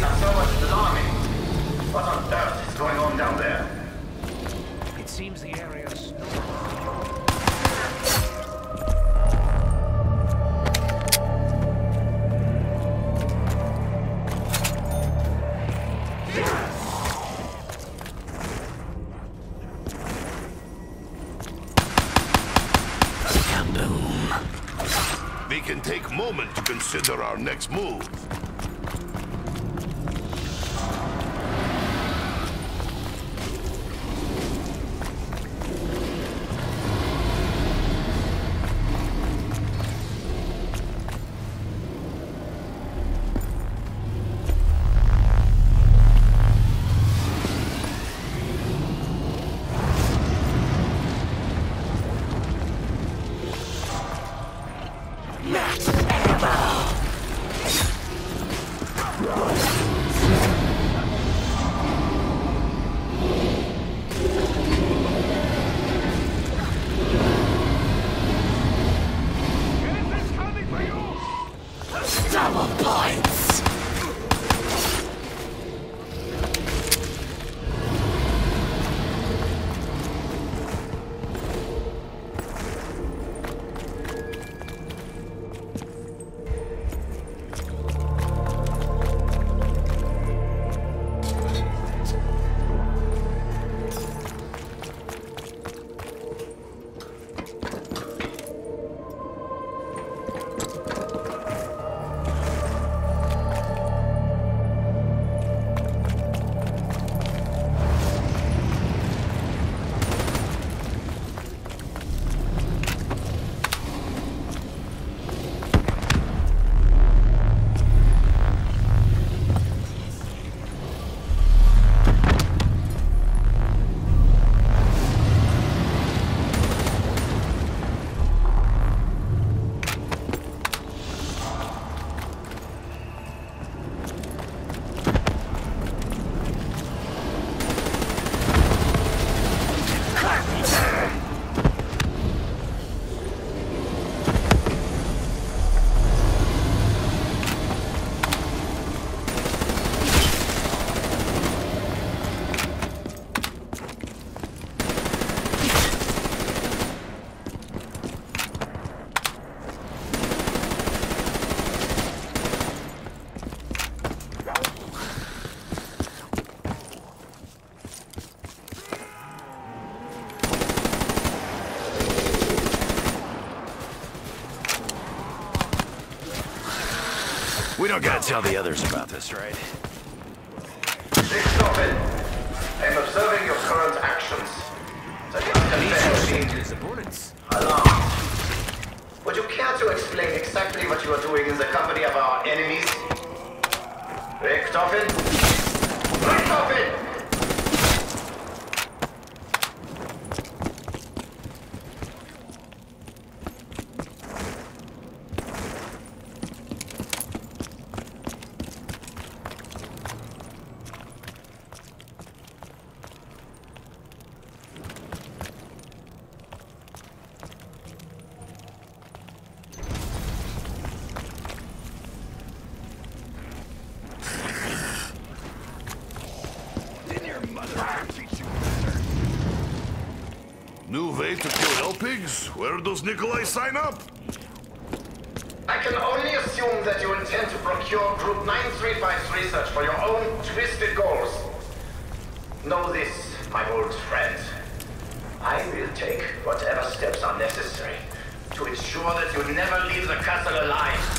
not so much alarming. What on earth is going on down there? It seems the area's We can take a moment to consider our next move. We don't gotta tell the others about this, right? Richthofen, I'm observing your current actions. subordinates. Alarmed. Would you care to explain exactly what you are doing in the company of our enemies? Richthofen? Richthofen! New way to kill L-pigs? Where does Nikolai sign up? I can only assume that you intend to procure Group 935's research for your own twisted goals. Know this, my old friend. I will take whatever steps are necessary to ensure that you never leave the castle alive.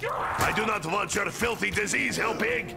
I do not want your filthy disease, Hellpig!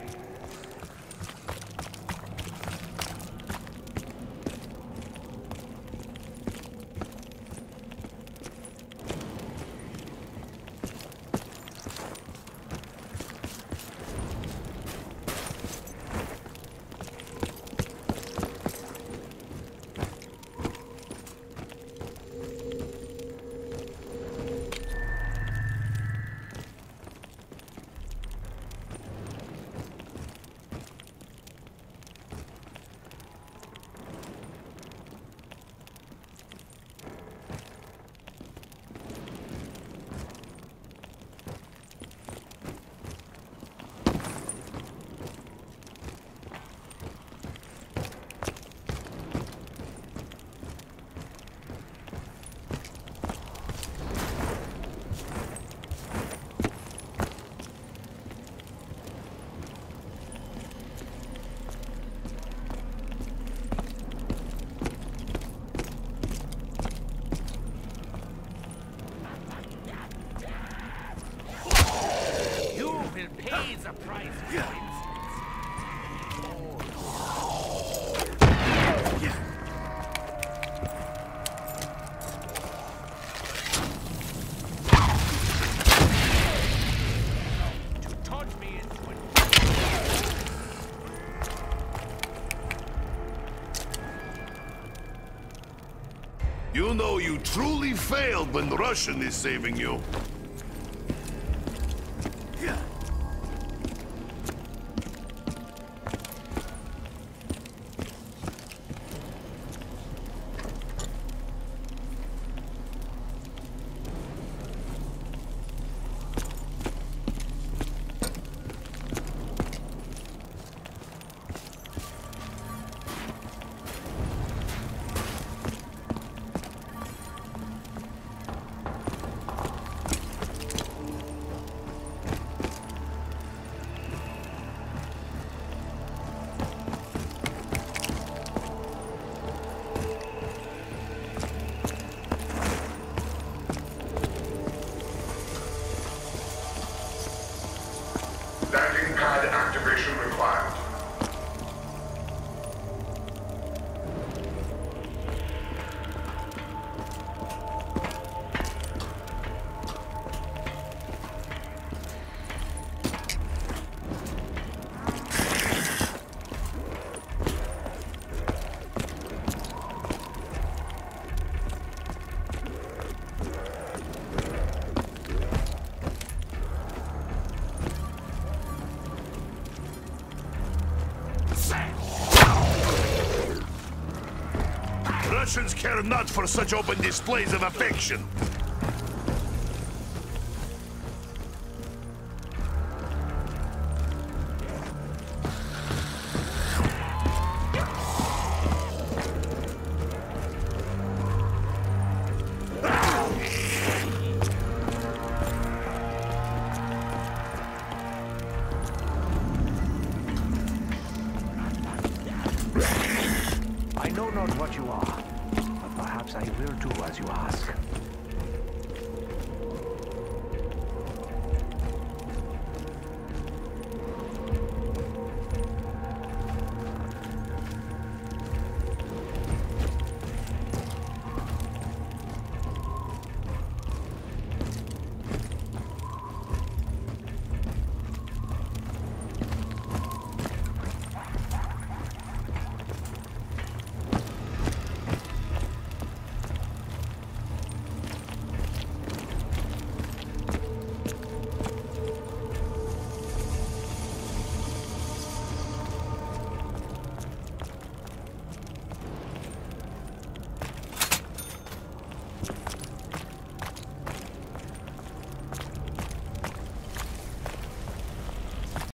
Pay the price for instance. To dodge me into it. You know you truly failed when the Russian is saving you. Landing pad activation required. Russians care not for such open displays of affection. I know not what you are, but perhaps I will do as you ask.